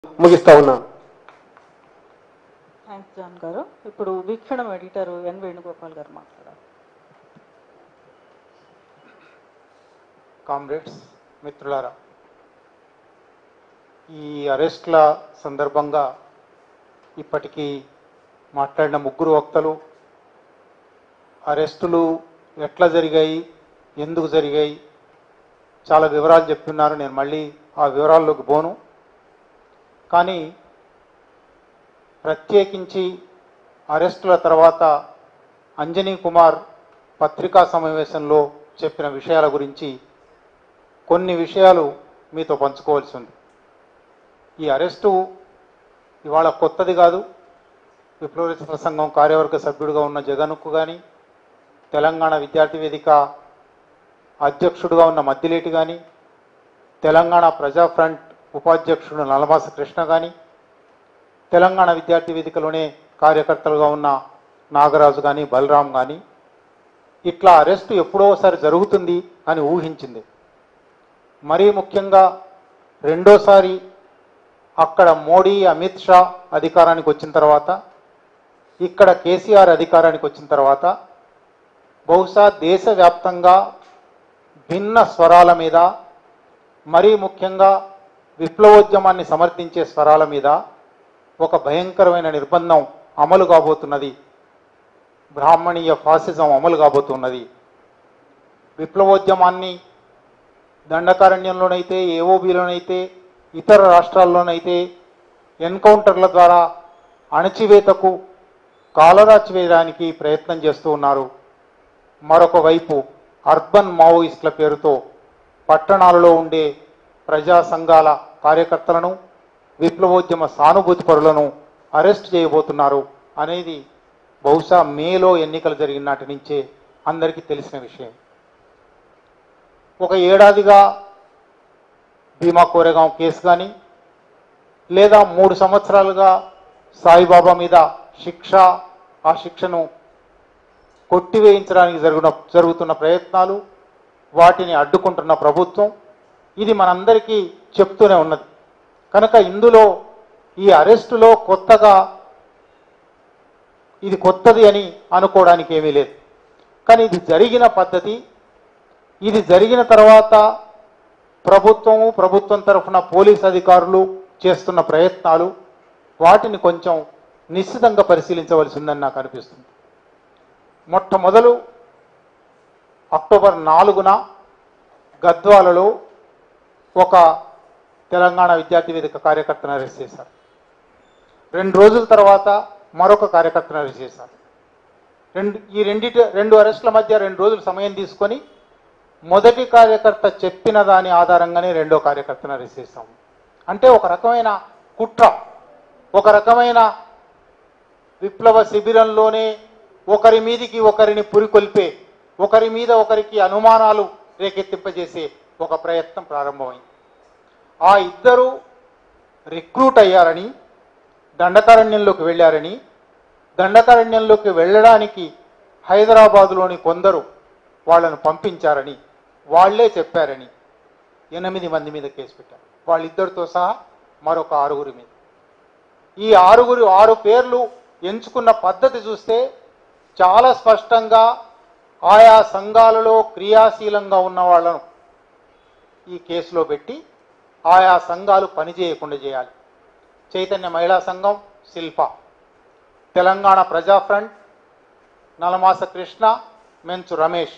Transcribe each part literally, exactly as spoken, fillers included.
ముగిస్తా ఉన్నాను. Thanks John గారు. ఇప్పుడు వీక్షణం ఎడిటర్ ఎన్ వేణుగోపాల్ గారు మాట్లాడారు. కామ్రేడ్స్, మిత్రులారా, ఈ అరెస్ట్ల సందర్భంగా ఇప్పటికీ మాట్లాడిన ముగ్గురు వక్తలు అరెస్టులు ఎట్లా జరిగాయి, ఎందుకు జరిగాయి, చాలా వివరాలు చెప్తున్నారు. నేను మళ్ళీ ఆ వివరాల్లోకి పోను. కానీ ప్రత్యేకించి అరెస్టుల తర్వాత అంజనీ కుమార్ పత్రికా సమావేశంలో చెప్పిన విషయాల గురించి కొన్ని విషయాలు మీతో పంచుకోవాల్సి ఉంది. ఈ అరెస్టు ఇవాళ కొత్తది కాదు. విప్లవ సంఘం కార్యవర్గ సభ్యుడిగా ఉన్న జగన్కు కానీ, తెలంగాణ విద్యార్థి వేదిక అధ్యక్షుడిగా ఉన్న మద్దిలేటి కానీ, తెలంగాణ ప్రజా ఫ్రంట్ ఉపాధ్యక్షుడు నలమాస కృష్ణ కానీ, తెలంగాణ విద్యార్థి వేదికలోనే కార్యకర్తలుగా ఉన్న నాగరాజు కానీ, బలరాం కానీ, ఇట్లా అరెస్టు ఎప్పుడోసారి జరుగుతుంది అని ఊహించింది. మరీ ముఖ్యంగా రెండోసారి అక్కడ మోడీ, అమిత్ షా అధికారానికి వచ్చిన తర్వాత, ఇక్కడ కేసీఆర్ అధికారానికి వచ్చిన తర్వాత బహుశా దేశవ్యాప్తంగా భిన్న స్వరాల మీద, మరీ ముఖ్యంగా విప్లవోద్యమాన్ని సమర్థించే స్వరాల మీద ఒక భయంకరమైన నిర్బంధం అమలు కాబోతున్నది. బ్రాహ్మణీయ ఫాసిజం అమలు కాబోతున్నది. విప్లవోద్యమాన్ని దండకారణ్యంలోనైతే, ఏఓబీలోనైతే, ఇతర రాష్ట్రాల్లోనైతే ఎన్కౌంటర్ల ద్వారా అణచివేతకు కాలరాచివేయడానికి ప్రయత్నం చేస్తూ ఉన్నారు. మరొక వైపు అర్బన్ మావోయిస్టుల పేరుతో పట్టణాలలో ఉండే ప్రజా సంఘాల కార్యకర్తలను, విప్లవోద్యమ సానుభూతి పరులను అరెస్ట్ చేయబోతున్నారు అనేది బహుశా మేలో ఎన్నికలు జరిగిన నాటి నుంచే అందరికీ తెలిసిన విషయం. ఒక ఏడాదిగా భీమా కోరేగాం కేసు కానీ, లేదా మూడు సంవత్సరాలుగా సాయిబాబా మీద శిక్ష, ఆ శిక్షను కొట్టివేయించడానికి జరుగున జరుగుతున్న ప్రయత్నాలు, వాటిని అడ్డుకుంటున్న ప్రభుత్వం, ఇది మనందరికీ చెప్తూనే ఉన్నది. కనుక ఇందులో ఈ అరెస్టులో కొత్తగా ఇది కొత్తది అని అనుకోవడానికి ఏమీ లేదు. కానీ ఇది జరిగిన పద్ధతి, ఇది జరిగిన తర్వాత ప్రభుత్వము, ప్రభుత్వం తరఫున పోలీస్ అధికారులు చేస్తున్న ప్రయత్నాలు, వాటిని కొంచెం నిశ్చితంగా పరిశీలించవలసి ఉందని నాకు అనిపిస్తుంది. మొట్టమొదలు అక్టోబర్ నాలుగున గద్వాలలో ఒక తెలంగాణ విద్యార్థి వేదిక కార్యకర్తను అరెస్ట్ చేశారు. రెండు రోజుల తర్వాత మరొక కార్యకర్తను అరెస్ట్ చేశారు. రెండు ఈ రెండిటి రెండు అరెస్టుల మధ్య రెండు రోజులు సమయం తీసుకొని మొదటి కార్యకర్త చెప్పిన దాని ఆధారంగానే రెండో కార్యకర్తను అరెస్ట్ చేశాము. అంటే ఒక రకమైన కుట్ర, ఒక రకమైన విప్లవ శిబిరంలోనే ఒకరి మీదికి ఒకరిని పురికొల్పే, ఒకరి మీద ఒకరికి అనుమానాలు రేకెత్తింపజేసే ఒక ప్రయత్నం ప్రారంభమైంది. ఆ ఇద్దరు రిక్రూట్ అయ్యారని, దండకారణ్యంలోకి వెళ్ళారని, దండకారణ్యంలోకి వెళ్ళడానికి హైదరాబాదులోని కొందరు వాళ్ళను పంపించారని వాళ్లే చెప్పారని ఎనిమిది మంది మీద కేసు పెట్టారు. వాళ్ళిద్దరితో సహా మరొక ఆరుగురి మీద. ఈ ఆరుగురు ఆరు పేర్లు ఎంచుకున్న పద్ధతి చూస్తే చాలా స్పష్టంగా ఆయా సంఘాలలో క్రియాశీలంగా ఉన్న వాళ్ళను ఈ కేసులో పెట్టి ఆయా సంఘాలు పనిచేయకుండా చేయాలి. చైతన్య మహిళా సంఘం శిల్ప, తెలంగాణ ప్రజా ఫ్రంట్ నలమాస కృష్ణ, మెంచు రమేష్,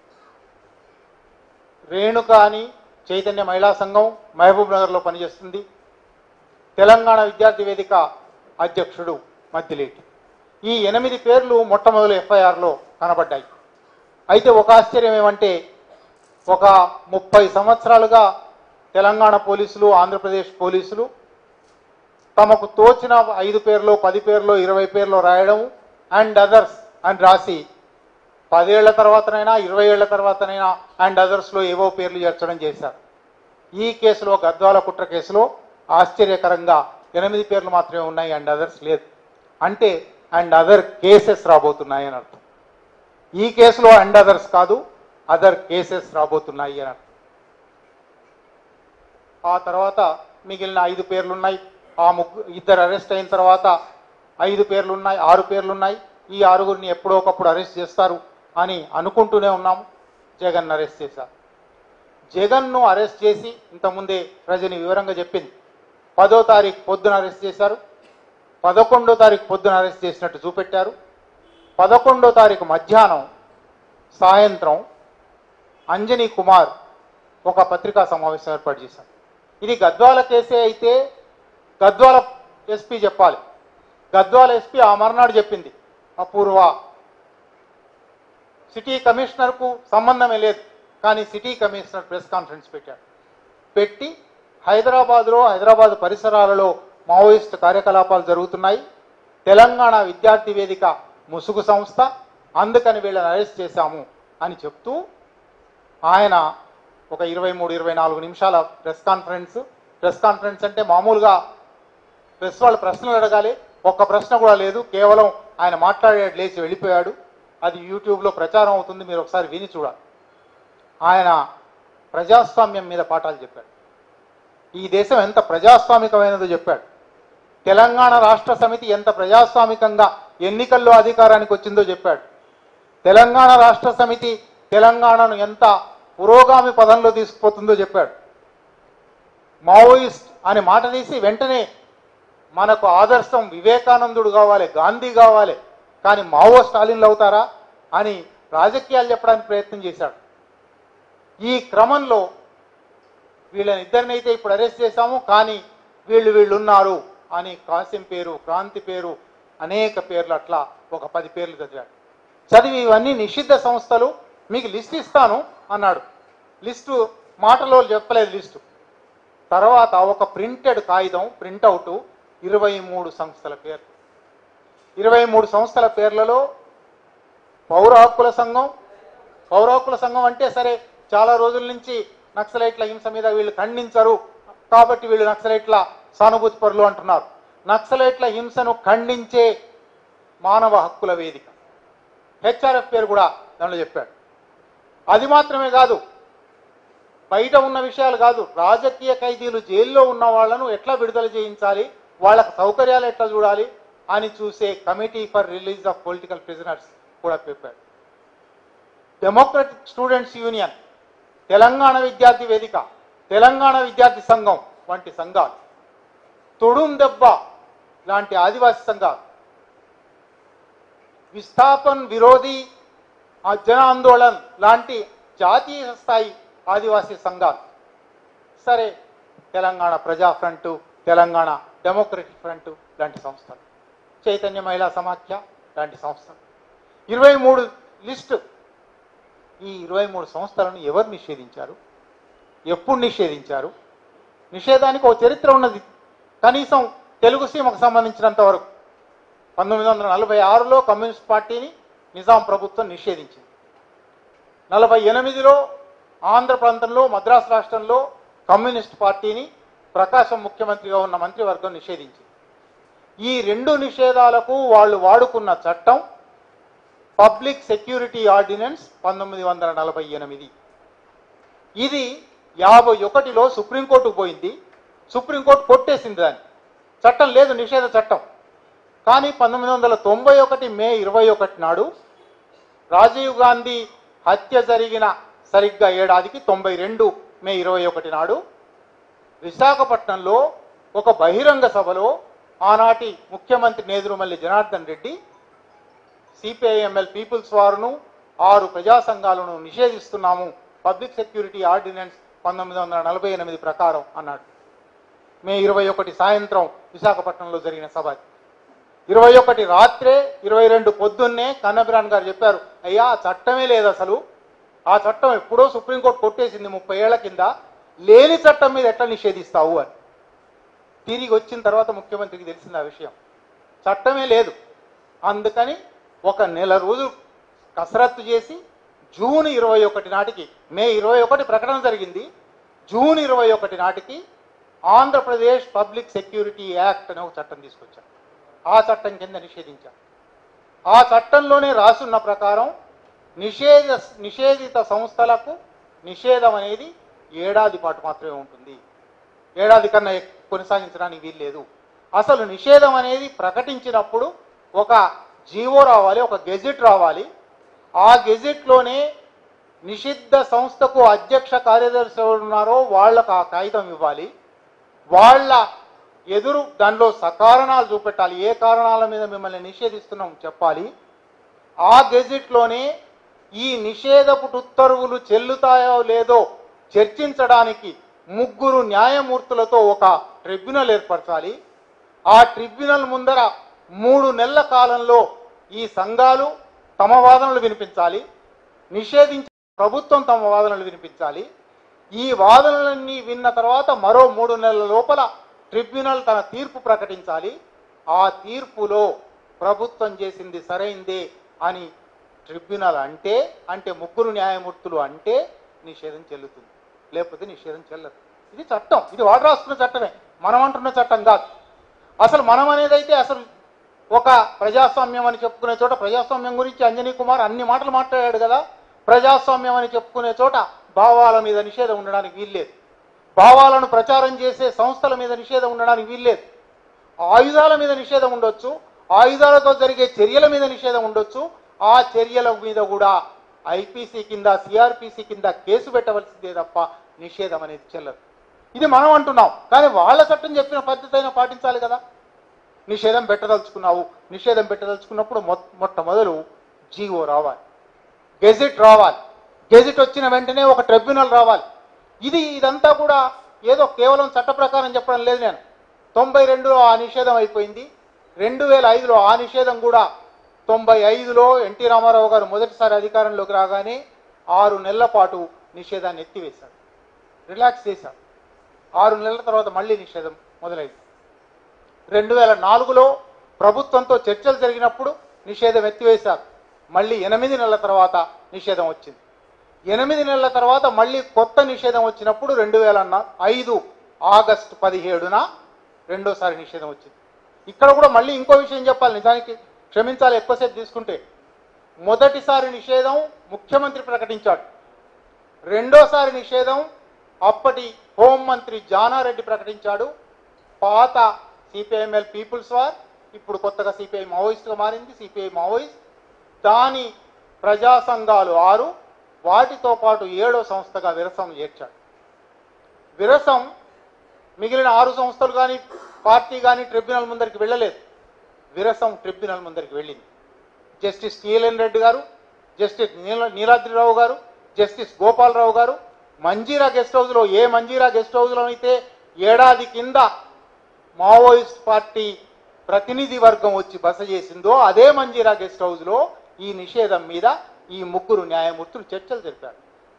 రేణుక అని చైతన్య మహిళా సంఘం మహబూబ్ నగర్లో పనిచేస్తుంది, తెలంగాణ విద్యార్థి వేదిక అధ్యక్షుడు మద్దిలేటి. ఈ ఎనిమిది పేర్లు మొట్టమొదటి ఎఫ్ఐఆర్లో కనబడ్డాయి. అయితే ఒక ఆశ్చర్యం ఏమంటే, ఒక ముప్పై సంవత్సరాలుగా తెలంగాణ పోలీసులు, ఆంధ్రప్రదేశ్ పోలీసులు తమకు తోచిన ఐదు పేర్లో, పది పేర్లో, ఇరవై పేర్లో రాయడం అండ్ అదర్స్ అని రాసి పదేళ్ల తర్వాతనైనా, ఇరవై ఏళ్ల తర్వాతనైనా అండ్ అదర్స్లో ఏవో పేర్లు చేర్చడం చేశారు. ఈ కేసులో, గద్వాల కుట్ర కేసులో ఆశ్చర్యకరంగా ఎనిమిది పేర్లు మాత్రమే ఉన్నాయి, అండ్ అదర్స్ లేదు. అంటే అండ్ అదర్ కేసెస్ రాబోతున్నాయి అని అర్థం. ఈ కేసులో అండ్ అదర్స్ కాదు, అదర్ కేసెస్ రాబోతున్నాయి అని అర్థం. ఆ తర్వాత మిగిలిన ఐదు పేర్లు ఉన్నాయి. ఆ ముగ్గురు ఇద్దరు అరెస్ట్ అయిన తర్వాత ఐదు పేర్లు ఉన్నాయి, ఆరు పేర్లు ఉన్నాయి. ఈ ఆరుగురిని ఎప్పుడో ఒకప్పుడు అరెస్ట్ చేస్తారు అని అనుకుంటూనే ఉన్నాము. జగన్ అరెస్ట్ చేశారు. జగన్ను అరెస్ట్ చేసి ఇంతకుముందే రజని వివరంగా చెప్పింది. పదో తారీఖు పొద్దున అరెస్ట్ చేశారు, పదకొండో తారీఖు పొద్దున అరెస్ట్ చేసినట్టు చూపెట్టారు. పదకొండో తారీఖు మధ్యాహ్నం సాయంత్రం అంజనీ కుమార్ ఒక పత్రికా సమావేశం ఏర్పాటు చేశారు. ఇది గద్వాల కేసే అయితే గద్వాల ఎస్పీ చెప్పాలి. గద్వాల ఎస్పీ ఆ మర్నాడు చెప్పింది, అపూర్వ సిటీ కమిషనర్కు సంబంధమే లేదు, కానీ సిటీ కమిషనర్ ప్రెస్ కాన్ఫరెన్స్ పెట్టాడు. పెట్టి హైదరాబాద్లో హైదరాబాద్ పరిసరాలలో మావోయిస్టు కార్యకలాపాలు జరుగుతున్నాయి, తెలంగాణ విద్యార్థి వేదిక ముసుగు సంస్థ, అందుకని వీళ్ళని అరెస్ట్ చేశాము అని చెప్తూ ఆయన ఒక ఇరవై మూడు ఇరవై నాలుగు నిమిషాల ప్రెస్ కాన్ఫరెన్స్ ప్రెస్ కాన్ఫరెన్స్ అంటే మామూలుగా ప్రెస్ వాళ్ళు ప్రశ్నలు అడగాలి, ఒక్క ప్రశ్న కూడా లేదు, కేవలం ఆయన మాట్లాడాడు, లేచి వెళ్ళిపోయాడు. అది యూట్యూబ్లో ప్రచారం అవుతుంది, మీరు ఒకసారి విని చూడాలి. ఆయన ప్రజాస్వామ్యం మీద పాఠాలు చెప్పాడు. ఈ దేశం ఎంత ప్రజాస్వామికమైనదో చెప్పాడు. తెలంగాణ రాష్ట్ర సమితి ఎంత ప్రజాస్వామికంగా ఎన్నికల్లో అధికారానికి వచ్చిందో చెప్పాడు. తెలంగాణ రాష్ట్ర సమితి తెలంగాణను ఎంత పురోగామి పదంలో తీసుకుపోతుందో చెప్పాడు. మావోయిస్ట్ అని మాట తీసి వెంటనే మనకు ఆదర్శం వివేకానందుడు కావాలి, గాంధీ కావాలి, కానీ మావో స్టాలిన్లు అవుతారా అని రాజకీయాలు చెప్పడానికి ప్రయత్నం చేశాడు. ఈ క్రమంలో వీళ్ళని ఇద్దరినైతే ఇప్పుడు అరెస్ట్ చేశాము, కానీ వీళ్ళు వీళ్ళు ఉన్నారు అని కాసిం పేరు, క్రాంతి పేరు, అనేక పేర్లు, అట్లా ఒక పది పేర్లు చదివాడు. చదివి ఇవన్నీ నిషిద్ధ సంస్థలు, మీకు లిస్ట్ ఇస్తాను అన్నాడు. లిస్టు మాటలో చెప్పలేదు లిస్టు. తర్వాత ఒక ప్రింటెడ్ కాగితం ప్రింటౌటు ఇరవై మూడు సంస్థల పేర్లు. ఇరవై మూడు సంస్థల పేర్లలో పౌర హక్కుల సంఘం, పౌర హక్కుల సంఘం అంటే సరే చాలా రోజుల నుంచి నక్సలైట్ల హింస మీద వీళ్ళు ఖండించరు కాబట్టి వీళ్ళు నక్సలైట్ల సానుభూతి పరులు అంటున్నారు. నక్సలైట్ల హింసను ఖండించే మానవ హక్కుల వేదిక, హెచ్ఆర్ఎఫ్ పేరు కూడా దానిలో చెప్పాడు. అది మాత్రమే కాదు, బయట ఉన్న విషయాలు కాదు, రాజకీయ ఖైదీలు జైల్లో ఉన్న వాళ్లను ఎట్లా విడుదల చేయించాలి, వాళ్ళకు సౌకర్యాలు ఎట్లా చూడాలి అని చూసే committee for release of political prisoners కూడా చెప్పాడు. డెమోక్రటిక్ స్టూడెంట్స్ యూనియన్, తెలంగాణ విద్యార్థి వేదిక, తెలంగాణ విద్యార్థి సంఘం వంటి సంఘాలు, తొడుం దెబ్బ లాంటి ఆదివాసీ సంఘాలు, విస్థాపన్ విరోధి జన ఆందోళన్ లాంటి జాతీయ స్థాయి ఆదివాసీ సంఘాలు, సరే Telangana Praja front, Telangana democratic front లాంటి సంస్థలు, చైతన్య మహిళా సమాఖ్య లాంటి సంస్థలు, ఇరవై మూడు లిస్టు. ఈ ఇరవై మూడు సంస్థలను ఎవరు నిషేధించారు, ఎప్పుడు నిషేధించారు? నిషేధానికి ఒక చరిత్ర ఉన్నది. కనీసం తెలుగు సీమకు సంబంధించినంత వరకు పంతొమ్మిది వందల నలభై ఆరులో కమ్యూనిస్ట్ పార్టీని నిజాం ప్రభుత్వం నిషేధించింది. నలభై ఎనిమిదిలో ఆంధ్ర ప్రాంతంలో మద్రాసు రాష్ట్రంలో కమ్యూనిస్ట్ పార్టీని ప్రకాశం ముఖ్యమంత్రిగా ఉన్న మంత్రివర్గం నిషేధించింది. ఈ రెండు నిషేధాలకు వాళ్ళు వాడుకున్న చట్టం పబ్లిక్ సెక్యూరిటీ ఆర్డినెన్స్ పంతొమ్మిది వందల నలభై ఎనిమిది. ఇది యాభై ఒకటిలో సుప్రీంకోర్టుకు పోయింది, సుప్రీంకోర్టు కొట్టేసింది దాన్ని, చట్టం లేదు నిషేధ చట్టం. కానీ పంతొమ్మిది వందల తొంభై ఒకటి మే ఇరవై ఒకటి నాడు రాజీవ్ గాంధీ హత్య జరిగిన సరిగ్గా ఏడాదికి తొంభై రెండు మే ఇరవై ఒకటి నాడు విశాఖపట్నంలో ఒక బహిరంగ సభలో ఆనాటి ముఖ్యమంత్రి నేదురుమల్లి జనార్దన్ రెడ్డి సిపిఐఎంఎల్ పీపుల్స్ వారును ఆరు ప్రజా సంఘాలను నిషేధిస్తున్నాము పబ్లిక్ సెక్యూరిటీ ఆర్డినెన్స్ పంతొమ్మిది వందల నలభై ఎనిమిది ప్రకారం అన్నాడు. మే ఇరవై ఒకటి సాయంత్రం విశాఖపట్నంలో జరిగిన సభ. ఇరవై ఒకటి రాత్రే ఇరవై రెండు పొద్దున్నే కన్నబిరాన్ గారు చెప్పారు, అయ్యా ఆ చట్టమే లేదు అసలు, ఆ చట్టం ఎప్పుడో సుప్రీంకోర్టు కొట్టేసింది ముప్పై ఏళ్ల కింద, లేని చట్టం మీద ఎట్లా నిషేధిస్తావు అని. తిరిగి వచ్చిన తర్వాత ముఖ్యమంత్రికి తెలిసింది ఆ విషయం, చట్టమే లేదు. అందుకని ఒక నెల రోజులు కసరత్తు చేసి జూన్ ఇరవై ఒకటి నాటికి, మే ఇరవై ఒకటి ప్రకటన జరిగింది, జూన్ ఇరవై ఒకటి నాటికి ఆంధ్రప్రదేశ్ పబ్లిక్ సెక్యూరిటీ యాక్ట్ అనే ఒక చట్టం తీసుకొచ్చారు. ఆ చట్టం కింద నిషేధించారు. ఆ చట్టంలోనే రాసున్న ప్రకారం నిషేధ నిషేధిత సంస్థలకు నిషేధం అనేది ఏడాది పాటు మాత్రమే ఉంటుంది, ఏడాది కన్నా కొనసాగించడానికి వీల్లేదు అసలు నిషేధం అనేది ప్రకటించినప్పుడు ఒక జీవో రావాలి, ఒక గెజిట్ రావాలి. ఆ గెజిట్లోనే నిషిద్ధ సంస్థకు అధ్యక్ష కార్యదర్శి ఎవరు ఉన్నారో వాళ్ళకు ఆ కాగితం ఇవ్వాలి. వాళ్ళ ఎదురు దానిలో సకారణాలు చూపెట్టాలి, ఏ కారణాల మీద మిమ్మల్ని నిషేధిస్తున్నాం చెప్పాలి. ఆ గెజిట్లోనే ఈ నిషేధపు ఉత్తర్వులు చెల్లుతాయో లేదో చర్చించడానికి ముగ్గురు న్యాయమూర్తులతో ఒక ట్రిబ్యునల్ ఏర్పరచాలి. ఆ ట్రిబ్యునల్ ముందర మూడు నెలల కాలంలో ఈ సంఘాలు తమ వాదనలు వినిపించాలి, నిషేధించిన ప్రభుత్వం తమ వాదనలు వినిపించాలి. ఈ వాదనలన్నీ విన్న తర్వాత మరో మూడు నెలల లోపల ట్రిబ్యునల్ తన తీర్పు ప్రకటించాలి. ఆ తీర్పులో ప్రభుత్వం చేసింది సరైందే అని ట్రిబ్యునల్ అంటే అంటే ముగ్గురు న్యాయమూర్తులు అంటే నిషేధం చెల్లుతుంది, లేకపోతే నిషేధం చెల్లదు. ఇది చట్టం, ఇది వాడు రాసుకున్న చట్టమే, మనం అంటున్న చట్టం కాదు. అసలు మనం అనేది అయితే అసలు ఒక ప్రజాస్వామ్యం అని చెప్పుకునే చోట ప్రజాస్వామ్యం గురించి అంజనీ కుమార్ అన్ని మాటలు మాట్లాడాడు కదా. ప్రజాస్వామ్యం అని చెప్పుకునే చోట భావాల మీద నిషేధం ఉండడానికి వీల్లేదు, భావాలను ప్రచారం చేసే సంస్థల మీద నిషేధం ఉండడానికి వీల్లేదు, ఆయుధాల మీద నిషేధం ఉండొచ్చు, ఆయుధాలతో జరిగే చర్యల మీద నిషేధం ఉండొచ్చు. ఆ చర్యల మీద కూడా ఐపీసీ కింద సిఆర్పిసి కింద కేసు పెట్టవలసిందే తప్ప నిషేధం అనేది చెల్లదు. ఇది మనం అంటున్నాం, కానీ వాళ్ళ చట్టం చెప్పిన పద్ధతి అయినా పాటించాలి కదా. నిషేధం పెట్టదలుచుకున్నావు, నిషేధం పెట్టదలుచుకున్నప్పుడు మొ మొట్టమొదలు జీవో రావాలి, గెజిట్ రావాలి, గెజిట్ వచ్చిన వెంటనే ఒక ట్రిబ్యునల్ రావాలి. ఇది ఇదంతా కూడా ఏదో కేవలం చట్ట ప్రకారం చెప్పడం లేదు. నేను తొంభై రెండులో ఆ నిషేధం అయిపోయింది, రెండు వేల ఐదులో ఆ నిషేధం కూడా తొంభై ఐదులో ఎన్టీ రామారావు గారు మొదటిసారి అధికారంలోకి రాగానే ఆరు నెలల పాటు నిషేధాన్ని ఎత్తివేశారు, రిలాక్స్ చేశారు. ఆరు నెలల తర్వాత మళ్ళీ నిషేధం మొదలైంది. రెండు వేల నాలుగులో ప్రభుత్వంతో చర్చలు జరిగినప్పుడు నిషేధం ఎత్తివేశారు. మళ్ళీ ఎనిమిది నెలల తర్వాత నిషేధం వచ్చింది. ఎనిమిది నెలల తర్వాత మళ్ళీ కొత్త నిషేధం వచ్చినప్పుడు రెండు వేల ఐదు ఆగస్టు పదిహేడున రెండోసారి నిషేధం వచ్చింది. ఇక్కడ కూడా మళ్ళీ ఇంకో విషయం చెప్పాలి, నిజానికి క్షమించాలి ఎక్కువసేపు తీసుకుంటే. మొదటిసారి నిషేధం ముఖ్యమంత్రి ప్రకటించాడు, రెండోసారి నిషేధం అప్పటి హోంమంత్రి జానారెడ్డి ప్రకటించాడు. పాత సిపిఐఎంఎల్ పీపుల్స్ వార్, ఇప్పుడు కొత్తగా సిపిఐ మావోయిస్ట్గా మారింది, సిపిఐ మావోయిస్ట్. దాని ప్రజా సంఘాలు ఆరు, వాటితో పాటు ఏడో సంస్థగా విరసం చేర్చాడు. విరసం మిగిలిన ఆరు సంస్థలు కానీ పార్టీ కానీ ట్రిబ్యునల్ ముందరికి వెళ్ళలేదు, విరసం ట్రిబ్యునల్ ముందరికి వెళ్ళింది. జస్టిస్ టిఎల్ఎన్ రెడ్డి గారు, జస్టిస్ నీల నీలాద్రిరావు గారు, జస్టిస్ గోపాలరావు గారు మంజీరా గెస్ట్ హౌస్లో, ఏ మంజీరా గెస్ట్ హౌస్లో అయితే ఏడాది కింద మావోయిస్ట్ పార్టీ ప్రతినిధి వర్గం వచ్చి బస చేసిందో అదే మంజీరా గెస్ట్ హౌస్లో ఈ నిషేధం మీద ఈ ముగ్గురు న్యాయమూర్తులు చర్చలు జరిపారు.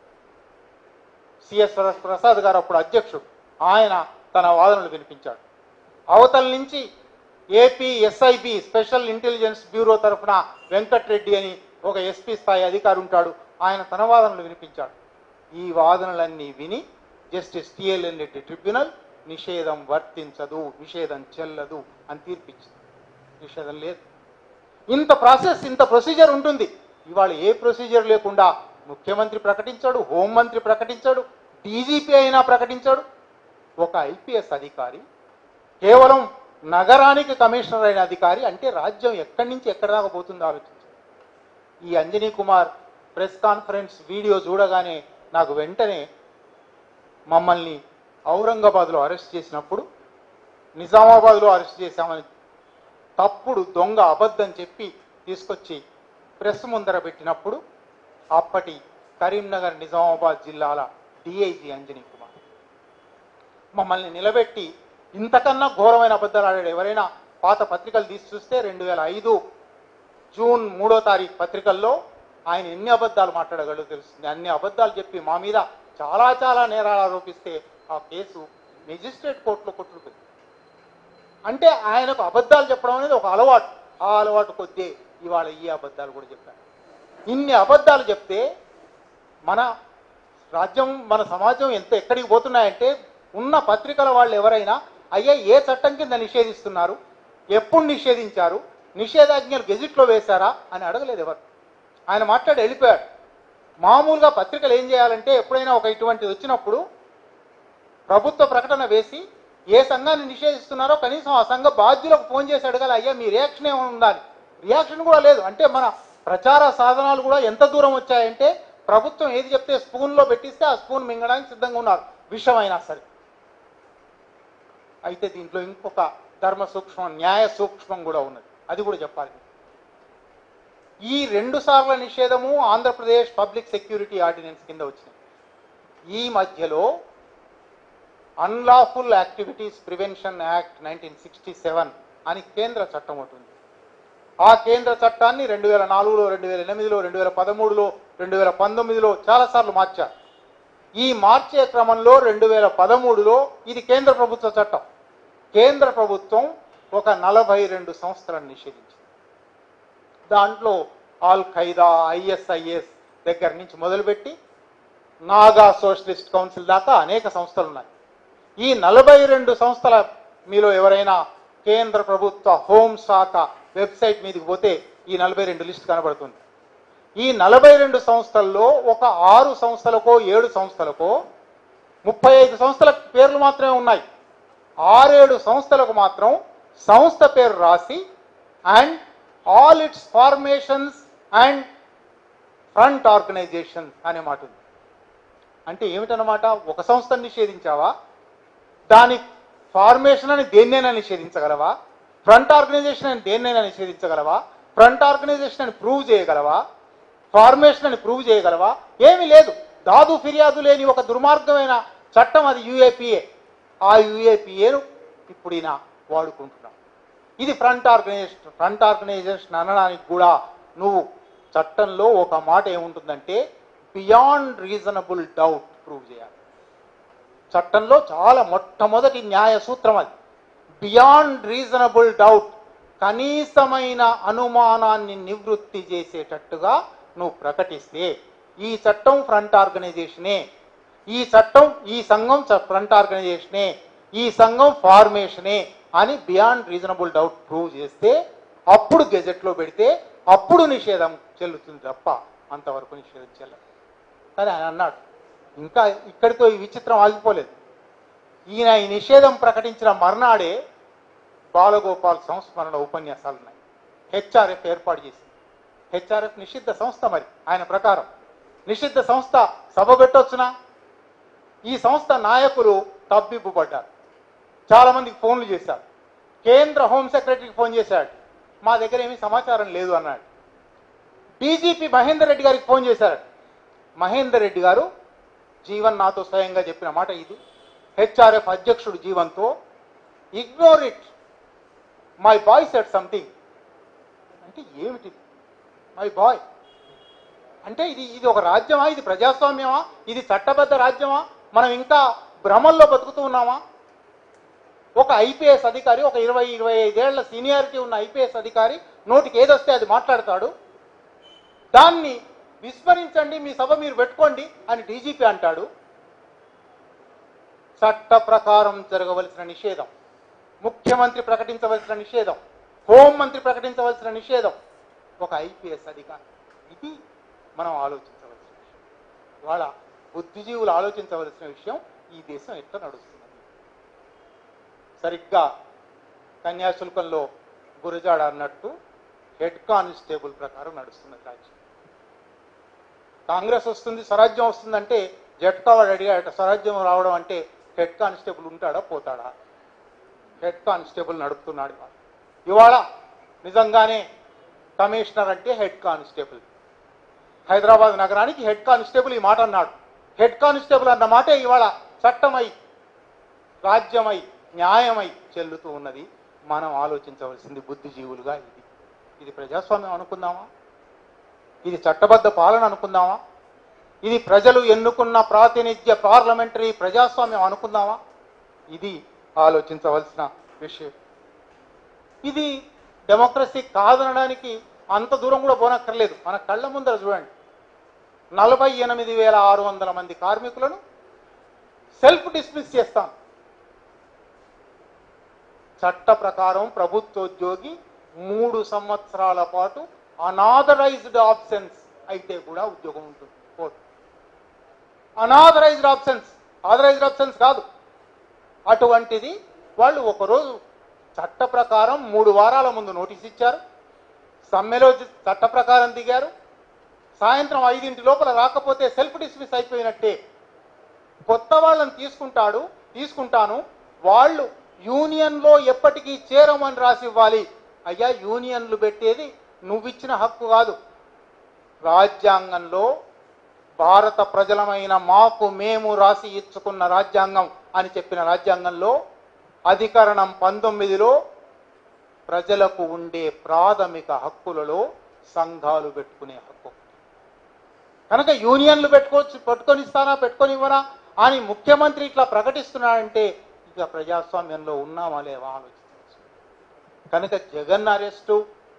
సిఎస్ ప్రసాద్ గారు అప్పుడు అధ్యక్షుడు, ఆయన తన వాదనలు వినిపించాడు. అవతల నుంచి AP SIB special intelligence bureau తరఫున వెంకట్రెడ్డి అని ఒక ఎస్పీ స్థాయి అధికారి ఉంటాడు, ఆయన తన వాదనలు వినిపించాడు. ఈ వాదనలన్నీ విని జస్టిస్ టిఎల్ఎన్ రెడ్డి ట్రిబ్యునల్ నిషేధం వర్తించదు, నిషేధం చెల్లదు అని తీర్పిచ్చింది. నిషేధం లేదు. ఇంత ప్రాసెస్, ఇంత ప్రొసీజర్ ఉంటుంది. ఇవాళ ఏ ప్రొసీజర్ లేకుండా ముఖ్యమంత్రి ప్రకటించాడు, హోంమంత్రి ప్రకటించాడు, డీజీపీ అయినా ప్రకటించాడు. ఒక ఐపీఎస్ అధికారి, కేవలం నగరానికి కమిషనర్ అయిన అధికారి అంటే రాజ్యం ఎక్కడి నుంచి ఎక్కడి దాకా పోతుందో ఆలోచించారు. ఈ Anjani Kumar press conference video చూడగానే నాకు వెంటనే మమ్మల్ని ఔరంగాబాద్లో అరెస్ట్ చేసినప్పుడు నిజామాబాద్లో అరెస్ట్ చేశామని తప్పుడు దొంగ అబద్ధం చెప్పి తీసుకొచ్చి ప్రెస్ ముందర పెట్టినప్పుడు అప్పటి కరీంనగర్ నిజామాబాద్ జిల్లాల డిఐజీ అంజనీ కుమార్ మమ్మల్ని నిలబెట్టి ఇంతకన్నా ఘోరమైన అబద్ధాలు ఆడాడు. ఎవరైనా పాత పత్రికలు తీసి చూస్తే రెండు వేల ఐదు జూన్ మూడో తారీఖు పత్రికల్లో ఆయన ఎన్ని అబద్ధాలు మాట్లాడగలడో తెలుస్తుంది. అన్ని అబద్ధాలు చెప్పి మా మీద చాలా చాలా నేరాలు ఆరోపిస్తే ఆ కేసు మెజిస్ట్రేట్ కోర్టులో కొట్టుకుపోయింది. అంటే ఆయనకు అబద్ధాలు చెప్పడం అనేది ఒక అలవాటు. ఆ అలవాటు కొద్దీ ఇవాళ ఈ అబద్ధాలు కూడా చెప్పారు. ఇన్ని అబద్ధాలు చెప్తే మన రాజ్యం, మన సమాజం ఎంత ఎక్కడికి పోతున్నాయంటే ఉన్న పత్రికల వాళ్ళు ఎవరైనా అయ్యా ఏ చట్టం కింద నిషేధిస్తున్నారు, ఎప్పుడు నిషేధించారు, నిషేధాజ్ఞలు గెజిట్లో వేశారా అని అడగలేదు ఎవరు. ఆయన మాట్లాడి వెళ్ళిపోయాడు. మామూలుగా పత్రికలు ఏం చేయాలంటే ఎప్పుడైనా ఒక ఇటువంటిది వచ్చినప్పుడు ప్రభుత్వ ప్రకటన వేసి ఏ సంఘాన్ని నిషేధిస్తున్నారో కనీసం ఆ సంఘ బాధ్యులకు ఫోన్ చేసి అడగాలి, అయ్యా మీ రియాక్షన్ ఏమి ఉండాలి. రియాక్షన్ కూడా లేదు. అంటే మన ప్రచార సాధనాలు కూడా ఎంత దూరం వచ్చాయంటే ప్రభుత్వం ఏది చెప్తే స్పూన్లో పెట్టిస్తే ఆ స్పూన్ మింగడానికి సిద్ధంగా ఉన్నారు, విషమైనా సరే. అయితే దీంట్లో ఇంకొక ధర్మ సూక్ష్మం, న్యాయ సూక్ష్మం కూడా ఉన్నది, అది కూడా చెప్పాలి. ఈ రెండు సార్ల నిషేధము ఆంధ్రప్రదేశ్ పబ్లిక్ సెక్యూరిటీ ఆర్డినెన్స్ కింద వచ్చింది. ఈ మధ్యలో unlawful activities prevention act nineteen sixty seven అని కేంద్ర చట్టం ఉంటుంది. ఆ కేంద్ర చట్టాన్ని రెండు వేల నాలుగులో రెండు వేల ఎనిమిదిలో రెండు వేల పదమూడులో రెండు వేల పంతొమ్మిదిలో చాలాసార్లు మార్చారు. ఈ మార్చే క్రమంలో రెండు వేల పదమూడులో ఇది కేంద్ర ప్రభుత్వ చట్టం. కేంద్ర ప్రభుత్వం ఒక నలభై రెండు సంస్థలను నిషేధించింది. దాంట్లో ఆల్ ఖైదా, ఐఎస్ఐఎస్ దగ్గర నుంచి మొదలుపెట్టి నాగా సోషలిస్ట్ కౌన్సిల్ దాకా అనేక సంస్థలు ఉన్నాయి. ఈ నలభై రెండు సంస్థల మీలో ఎవరైనా కేంద్ర ప్రభుత్వ హోంశాఖ వెబ్సైట్ మీదకి పోతే ఈ నలభై రెండు లిస్ట్ కనబడుతుంది. ఈ నలభై రెండు సంస్థల్లో ఒక ఆరు సంస్థలకో ఏడు సంస్థలకో ముప్పై ఐదు సంస్థల పేర్లు మాత్రమే ఉన్నాయి. ఆరేడు సంస్థలకు మాత్రం సంస్థ పేరు రాసి and all its formations and front organizations అనే మాట ఉంది. అంటే ఏమిటన్నమాట, ఒక సంస్థను నిషేధించావా, దాని ఫార్మేషన్ అని దేన్నైనా నిషేధించగలవా, ఫ్రంట్ ఆర్గనైజేషన్ అని దేన్నైనా నిషేధించగలవా, ఫ్రంట్ ఆర్గనైజేషన్ అని ప్రూవ్ చేయగలవా, ఫార్మేషన్ అని ప్రూవ్ చేయగలవా? ఏమీ లేదు. దాదు ఫిర్యాదు లేని ఒక దుర్మార్గమైన చట్టం అది యూఏపీఏ. ఆ యూఏపీఏను ఇప్పుడు ఈయన వాడుకుంటున్నాం. ఇది ఫ్రంట్ ఆర్గనైజేషన్. ఫ్రంట్ ఆర్గనైజేషన్ అనడానికి కూడా నువ్వు చట్టంలో ఒక మాట ఏముంటుందంటే బియాండ్ రీజనబుల్ డౌట్ ప్రూవ్ చేయాలి. చట్టంలో చాలా మొట్టమొదటి న్యాయ సూత్రం అది. బియాండ్ రీజనబుల్ డౌట్, కనీసమైన అనుమానాన్ని నివృత్తి చేసేటట్టుగా నువ్వు ప్రకటిస్తే ఈ చట్టం ఫ్రంట్ ఆర్గనైజేషనే, ఈ చట్టం ఈ సంఘం ఫ్రంట్ ఆర్గనైజేషనే, ఈ సంఘం ఫార్మేషనే అని బియాండ్ రీజనబుల్ డౌట్ ప్రూవ్ చేస్తే అప్పుడు గెజెట్లో పెడితే అప్పుడు నిషేధం చెల్లుతుంది తప్ప అంతవరకు నిషేధం చెల్లదు. కానీ ఆయన అన్నాడు, ఇంకా ఇక్కడితో ఈ విచిత్రం ఆగిపోలేదు. ఈయన ఈ నిషేధం ప్రకటించిన మర్నాడే బాలగోపాల్ సంస్మరణ ఉపన్యాసాలు ఉన్నాయి. హెచ్ఆర్ఎఫ్ ఏర్పాటు చేసింది. హెచ్ఆర్ఎఫ్ నిషిద్ధ సంస్థ. మరి ఆయన ప్రకారం నిషిద్ధ సంస్థ సభ పెట్టొచ్చునా? ఈ సంస్థ నాయకులు తబ్బిబ్బుపడ్డారు. చాలా మందికి ఫోన్లు చేశారు. కేంద్ర హోం సెక్రటరీకి ఫోన్ చేశాడు, మా దగ్గర ఏమీ సమాచారం లేదు అన్నాడు. డీజీపీ మహేందర్ రెడ్డి గారికి ఫోన్ చేశారు. మహేందర్ రెడ్డి గారు జీవన్ నాతో స్వయంగా చెప్పిన మాట ఇది. హెచ్ఆర్ఎఫ్ అధ్యక్షుడు జీవన్తో, ignore it, my boy said something. అంటే ఏమిటి మై బాయ్ అంటే? ఇది ఇది ఒక రాజ్యమా? ఇది ప్రజాస్వామ్యమా? ఇది చట్టబద్ధ రాజ్యమా? మనం ఇంకా భ్రమల్లో బతుకుతూ ఉన్నామా? ఒక ఐపీఎస్ అధికారి, ఒక ఇరవై ఇరవై ఐదేళ్ల సీనియారిటీ ఉన్న ఐపీఎస్ అధికారి నోటికి ఏదొస్తే అది మాట్లాడతాడు. దాన్ని విస్మరించండి, మీ సభ మీరు పెట్టుకోండి అని డీజీపీ అంటాడు. చట్ట ప్రకారం జరగవలసిన నిషేధం, ముఖ్యమంత్రి ప్రకటించవలసిన నిషేధం, హోంమంత్రి ప్రకటించవలసిన నిషేధం ఒక ఐపీఎస్ అధికారి. ఇది మనం ఆలోచించవలసిన విషయం. ఇవాళ బుద్ధిజీవులు ఆలోచించవలసిన విషయం, ఈ దేశం ఎట్లా నడుస్తున్నది. సరిగ్గా కన్యాశుల్కంలో గురజాడ అన్నట్టు హెడ్ కానిస్టేబుల్ ప్రకారం నడుస్తున్నది రాజ్యం. కాంగ్రెస్ వస్తుంది, స్వరాజ్యం వస్తుందంటే జట్కా వాడు అడిగాడట, స్వరాజ్యం రావడం అంటే హెడ్ కానిస్టేబుల్ ఉంటాడా పోతాడా? హెడ్ కానిస్టేబుల్ నడుపుతున్నాడు ఇవాళ. ఇవాళ నిజంగానే కమిషనర్ అంటే హెడ్ కానిస్టేబుల్. హైదరాబాద్ నగరానికి హెడ్ కానిస్టేబుల్ ఈ మాట అన్నాడు. హెడ్ కానిస్టేబుల్ అన్న మాటే ఇవాళ చట్టమై, రాజ్యమై, న్యాయమై చెల్లుతూ ఉన్నది. మనం ఆలోచించవలసింది బుద్ధిజీవులుగా ఇది ఇది ప్రజాస్వామ్యం అనుకుందామా? ఇది చట్టబద్ధ పాలన అనుకుందామా? ఇది ప్రజలు ఎన్నుకున్న ప్రాతినిధ్య పార్లమెంటరీ ప్రజాస్వామ్యం అనుకుందామా? ఇది ఆలోచించవలసిన విషయం. ఇది డెమోక్రసీ కాదనడానికి అంత దూరం కూడా పోనక్కర్లేదు. మన కళ్ళ ముందర చూడండి, నలభై ఎనిమిది వేల ఆరు వందల మంది కార్మికులను సెల్ఫ్ డిస్మిస్ చేస్తాం. చట్ట ప్రకారం ప్రభుత్వోద్యోగి మూడు సంవత్సరాల పాటు అనాథరైజ్డ్ ఆప్షన్స్ అయితే కూడా ఉద్యోగం ఉంటుంది. అనాథరైజ్డ్ ఆప్షన్స్, ఆథరైజ్డ్ ఆప్షన్స్ కాదు. అటువంటిది వాళ్ళు ఒకరోజు చట్ట ప్రకారం మూడు వారాల ముందు నోటీస్ ఇచ్చారు, సమ్మెలో చట్ట ప్రకారం దిగారు, సాయంత్రం ఐదింటి లోపల రాకపోతే సెల్ఫ్ డిస్మిస్ అయిపోయినట్టే. కొత్త వాళ్ళని తీసుకుంటాడు తీసుకుంటాను వాళ్ళు యూనియన్లో ఎప్పటికీ చేరమని రాసి ఇవ్వాలి. అయ్యా, యూనియన్లు పెట్టేది నువ్విచ్చిన హక్కు కాదు. రాజ్యాంగంలో భారత ప్రజలమైన మాకు మేము రాసి ఇచ్చుకున్న రాజ్యాంగం అని చెప్పిన రాజ్యాంగంలో అధికరణం పంతొమ్మిదిలో ప్రజలకు ఉండే ప్రాథమిక హక్కులలో సంఘాలు పెట్టుకునే హక్కు. కనుక యూనియన్లు పెట్టుకోవచ్చు, పెట్టుకొని ఇస్తానా పెట్టుకొని ఇవ్వరా అని ముఖ్యమంత్రి ఇట్లా ప్రకటిస్తున్నాడంటే ఇక ప్రజాస్వామ్యంలో ఉన్నామా లేవా ఆలోచించవచ్చు. కనుక Jagan arrest,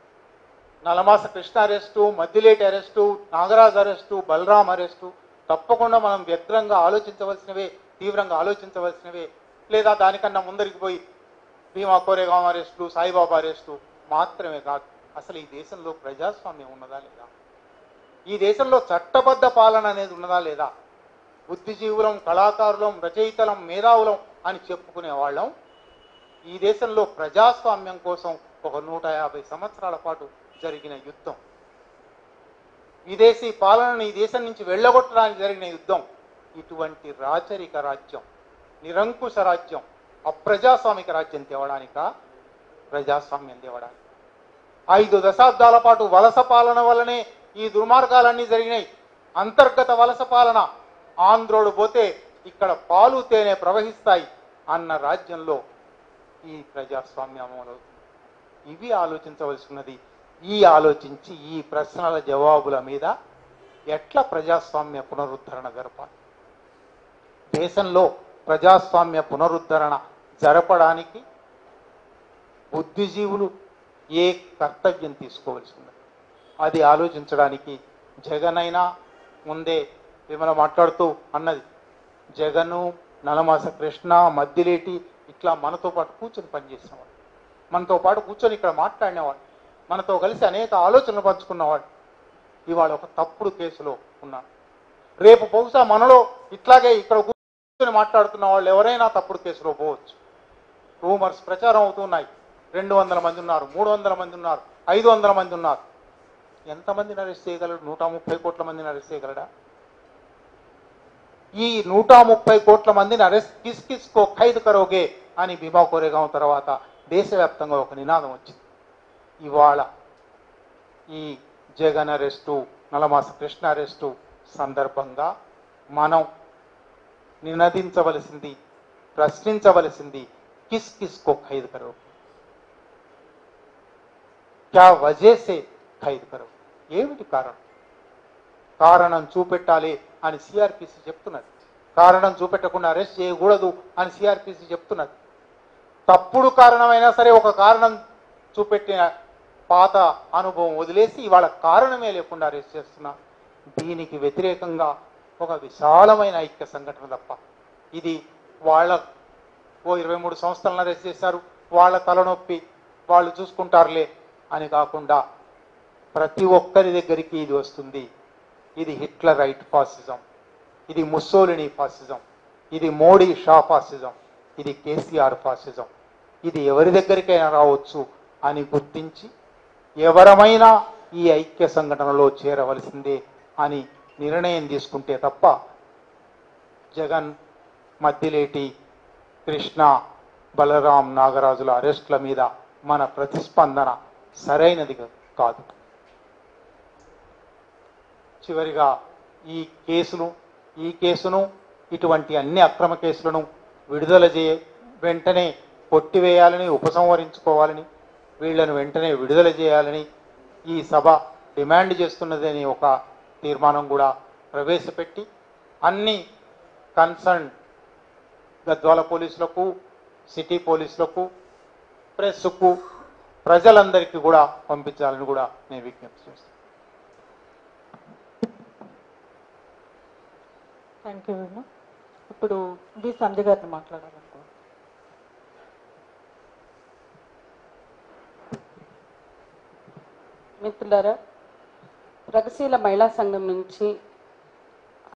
Nalamasa Krishna arrest, Maddileti arrest, Nagaraj arrest, Balaram arrest తప్పకుండా మనం వ్యగ్రంగా ఆలోచించవలసినవే, తీవ్రంగా ఆలోచించవలసినవే. లేదా దానికన్నా ముందరికి పోయి భీమా కోరేగాం అరెస్టు, సాయిబాబా అరెస్టు మాత్రమే కాదు. అసలు ఈ దేశంలో ప్రజాస్వామ్యం ఉన్నదా లేదా? ఈ దేశంలో చట్టబద్ధ పాలన అనేది ఉన్నదా లేదా? బుద్ధిజీవులం, కళాకారులం, రచయితలం, మేధావులం అని చెప్పుకునే వాళ్ళం ఈ దేశంలో ప్రజాస్వామ్యం కోసం ఒక నూట యాభై సంవత్సరాల పాటు జరిగిన యుద్ధం, విదేశీ పాలనను ఈ దేశం నుంచి వెళ్ళగొట్టడానికి జరిగిన యుద్ధం, ఇటువంటి రాచరిక రాజ్యం, నిరంకుశ రాజ్యం, అప్రజాస్వామిక రాజ్యం తేవడానిక, ప్రజాస్వామ్యం తేవడానికి ఐదు దశాబ్దాల పాటు వలస పాలన వల్లనే ఈ దుర్మార్గాలన్నీ జరిగినాయి. అంతర్గత వలస పాలన, ఆంధ్రోడు పోతే ఇక్కడ పాలు తేనె ప్రవహిస్తాయి అన్న రాజ్యంలో ఈ ప్రజాస్వామ్యం అమలవుతుంది. ఇవి ఆలోచించవలసినది. ఈ ఆలోచించి ఈ ప్రశ్నల జవాబుల మీద ఎట్లా ప్రజాస్వామ్య పునరుద్ధరణ జరపాలి, దేశంలో ప్రజాస్వామ్య పునరుద్ధరణ జరపడానికి బుద్ధిజీవులు ఏ కర్తవ్యం తీసుకోవలసి ఉన్నది అది ఆలోచించడానికి జగన్ అయినా ముందే విమల మాట్లాడుతూ అన్నది, జగను, నలమాస కృష్ణ, మద్దిలేటి ఇట్లా మనతో పాటు కూర్చొని పనిచేసినవాడు, మనతో పాటు కూర్చొని ఇక్కడ మాట్లాడినవాడు, మనతో కలిసి అనేక ఆలోచనలు పంచుకున్నవాడు ఇవాళ ఒక తప్పుడు కేసులో ఉన్నాడు. రేపు బహుశా మనలో ఇట్లాగే ఇక్కడ కూర్చొని మాట్లాడుతున్న వాళ్ళు ఎవరైనా తప్పుడు కేసులో పోవచ్చు. రూమర్స్ ప్రచారం అవుతున్నాయి. రెండు వందల మంది ఉన్నారు, మూడు వందల మంది ఉన్నారు, ఐదు వందల మంది ఉన్నారు. ఎంతమందిని అరెస్ట్ చేయగలడు? నూట ముప్పై కోట్ల మందిని అరెస్ట్ చేయగలడా? ఈ నూట ముప్పై కోట్ల మందిని అరెస్ట్ కిస్ కిస్ కో ఖైదు కరోగే అని భీమా కోరేగాం తర్వాత దేశవ్యాప్తంగా ఒక నినాదం వచ్చింది. ఇవాళ ఈ జగన్ అరెస్టు, నలమాస కృష్ణ అరెస్టు సందర్భంగా మనం నినదించవలసింది, ప్రశ్నించవలసింది కిస్ కిస్ కో ఖైదు కరో, క్యా వజే సే ఖైదు కరో, ఏమిటి కారణం? కారణం చూపెట్టాలి అని సిఆర్పిసి చెప్తున్నది. కారణం చూపెట్టకుండా అరెస్ట్ చేయకూడదు అని సిఆర్పిసి చెప్తున్నది. తప్పుడు కారణమైనా సరే ఒక కారణం చూపెట్టిన పాత అనుభవం వదిలేసి ఇవాళ కారణమే లేకుండా అరెస్ట్ చేస్తున్నా. దీనికి వ్యతిరేకంగా ఒక విశాలమైన ఐక్య సంఘటన తప్ప ఇది వాళ్ళ ఓ ఇరవై మూడు సంస్థలను అరెస్ట్ చేశారు, వాళ్ళ తలనొప్పి వాళ్ళు చూసుకుంటారులే అని కాకుండా ప్రతి ఒక్కరి దగ్గరికి ఇది వస్తుంది. ఇది హిట్లర్ రైట్ ఫాసిజం, ఇది ముస్సోలినీ ఫాసిజం, ఇది మోడీ షా ఫాసిజం, ఇది కేసీఆర్ ఫాసిజం. ఇది ఎవరి దగ్గరికైనా రావచ్చు అని గుర్తించి ఎవరమైనా ఈ ఐక్య సంఘటనలో చేరవలసిందే అని నిర్ణయం తీసుకుంటే తప్ప జగన్, మద్దిలేటి, కృష్ణ, బలరాం, నాగరాజుల అరెస్టుల మీద మన ప్రతిస్పందన సరైనది కాదు. చివరిగా ఈ కేసును ఈ కేసును ఇటువంటి అన్ని అక్రమ కేసులను విడుదల చే వెంటనే కొట్టివేయాలని, ఉపసంహరించుకోవాలని, వీళ్లను వెంటనే విడుదల చేయాలని ఈ సభ డిమాండ్ చేస్తున్నదని ఒక తీర్మానం కూడా ప్రవేశపెట్టి అన్ని కన్సర్న్ గద్వాల పోలీసులకు, సిటీ పోలీసులకు, ప్రెస్కు, ప్రజలందరికీ కూడా పంపించాలని కూడా నేను విజ్ఞప్తి చేస్తాను. Thank you Venu. ఇప్పుడు డి సంజయ్ గారిని మాట్లాడాలనుకో. మిత్రులారా, ప్రగతిశీల మహిళా సంఘం నుంచి